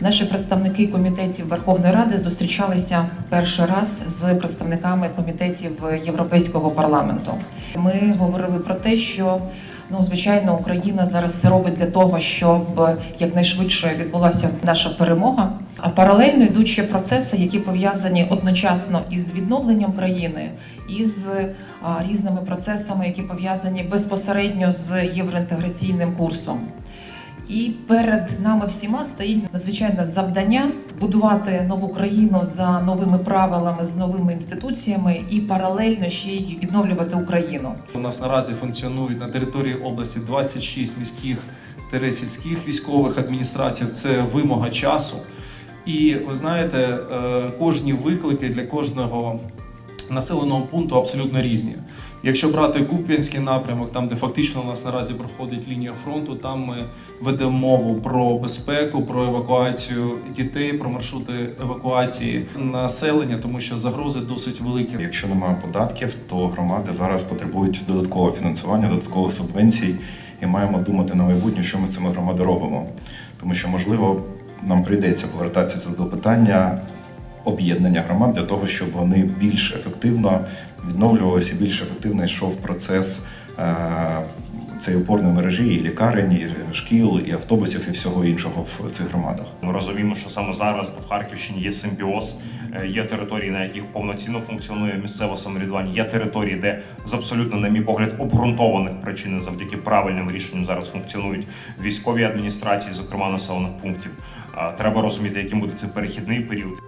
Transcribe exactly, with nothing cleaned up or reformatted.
Наші представники комітетів Верховної Ради зустрічалися перший раз з представниками комітетів Європейського парламенту. Ми говорили про те, що Ну, звичайно, Україна зараз все робить для того, щоб якнайшвидше відбулася наша перемога. А паралельно йдуть ще процеси, які пов'язані одночасно із відновленням країни, і з а, різними процесами, які пов'язані безпосередньо з євроінтеграційним курсом. І перед нами всіма стоїть надзвичайне завдання будувати нову країну за новими правилами, з новими інституціями і паралельно ще й відновлювати Україну. У нас наразі функціонують на території області двадцять шість міських та сільських військових адміністрацій. Це вимога часу. І ви знаєте, кожні виклики для кожного населеного пункту абсолютно різні. Якщо брати Куп'янський напрямок, там де фактично у нас наразі проходить лінія фронту, там ми ведемо мову про безпеку, про евакуацію дітей, про маршрути евакуації населення, тому що загрози досить великі. Якщо немає податків, то громади зараз потребують додаткового фінансування, додаткових субвенцій, і маємо думати на майбутнє, що ми з цими громадами робимо. Тому що, можливо, нам прийдеться повертатися до питання об'єднання громад для того, щоб вони більш ефективно відновлювалися, більш ефективно йшов процес е цієї опорної мережі, і лікарень, і шкіл, і автобусів, і всього іншого в цих громадах. Ми розуміємо, що саме зараз в Харківщині є симбіоз, є території, на яких повноцінно функціонує місцеве самоврядування, є території, де з абсолютно, на мій погляд, обґрунтованих причин завдяки правильним рішенням зараз функціонують військові адміністрації, зокрема населених пунктів. Треба розуміти, яким буде цей перехідний період.